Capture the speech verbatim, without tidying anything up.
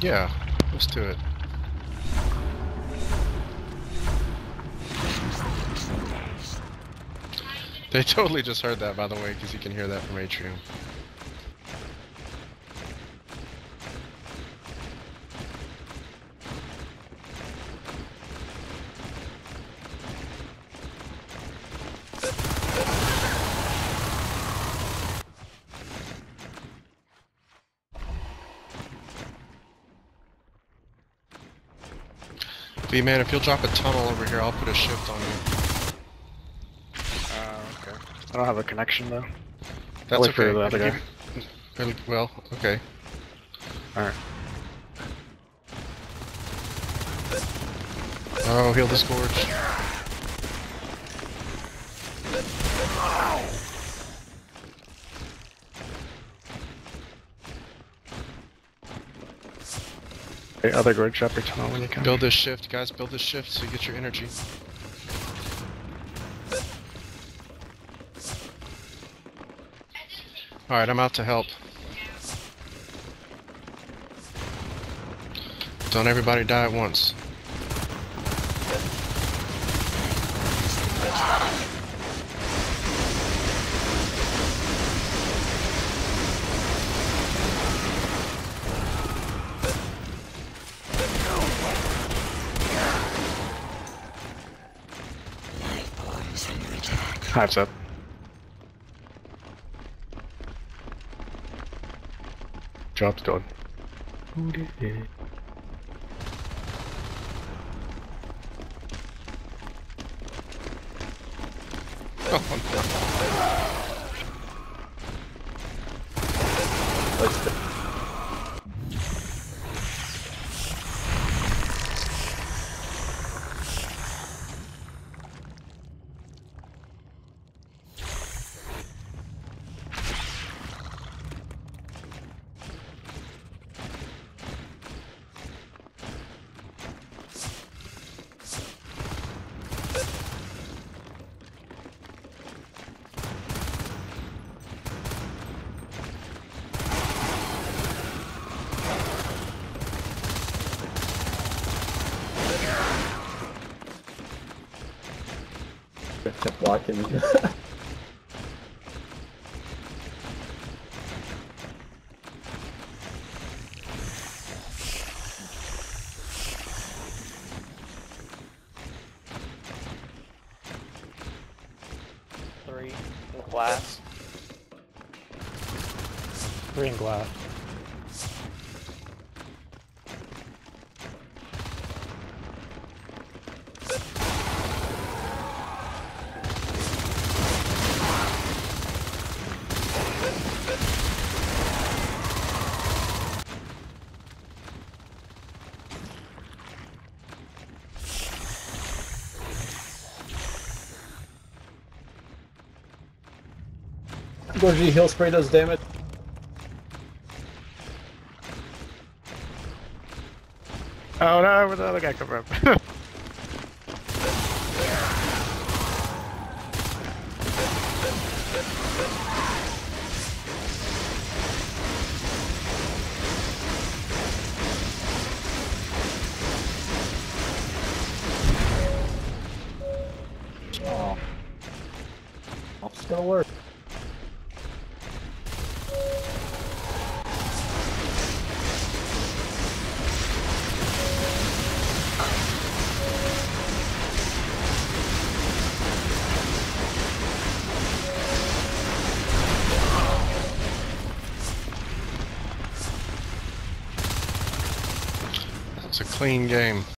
Yeah, let's do it. They totally just heard that, by the way, because you can hear that from Atrium. B-man, if you'll drop a tunnel over here, I'll put a shift on you. Uh, okay. I don't have a connection though. That's I'll wait okay. for the other guy. Really, well, okay. Alright. Oh, heal this gorge. Okay, other gorge, drop your tunnel when you can. Build this shift, guys. Build this shift so you get your energy. Alright, I'm out to help. Don't everybody die at once. Hive's up. Job's done. Who did it? Let's go. Kept blocking. Three in glass. Three in glass. Gorgie, heal spray does damage. Oh no, where'd the other guy come from? Oh. It's gonna work. It's a clean game.